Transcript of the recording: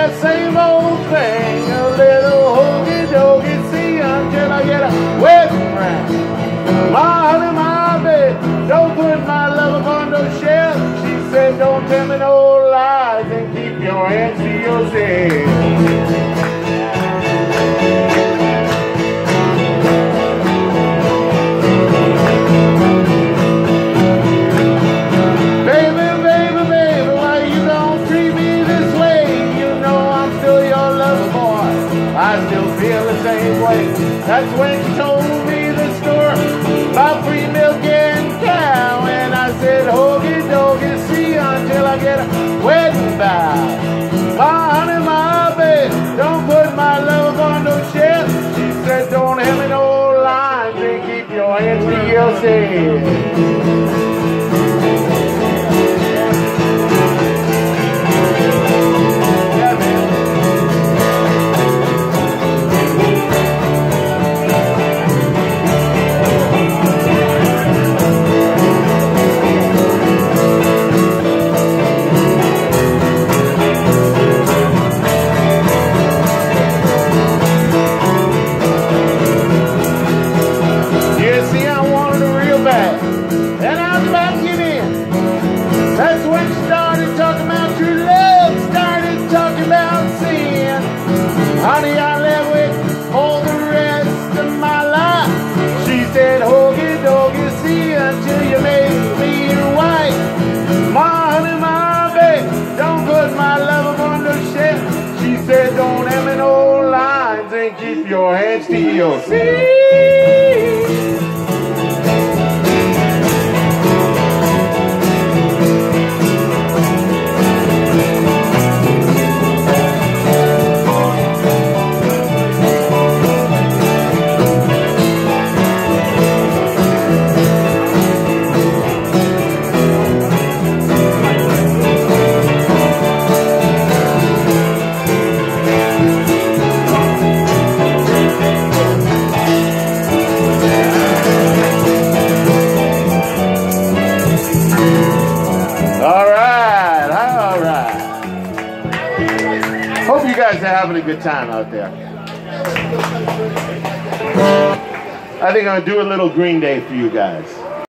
that same old thing, a little hokey dokey, see until I get a wedding ring. My honey, my babe, don't put my love upon no shelf. She said, don't tell me no lies and keep your hands to yourself. I still feel the same way. That's when she told me the story about free milk and cow. And I said, hokey dokey, see until I get a wedding vow. My honey, my babe, don't put my love on no shelf. She said, don't have me no lines and keep your hands to yourself. That's when she started talking about true love, started talking about sin. Honey, I live with for the rest of my life. She said, hokey dokey, see until you make me your wife. My honey, my babe, don't put my love upon the shelf. She said, don't have me no lines and keep your hands to yourself. Hope you guys are having a good time out there. I think I'm going to do a little Green Day for you guys.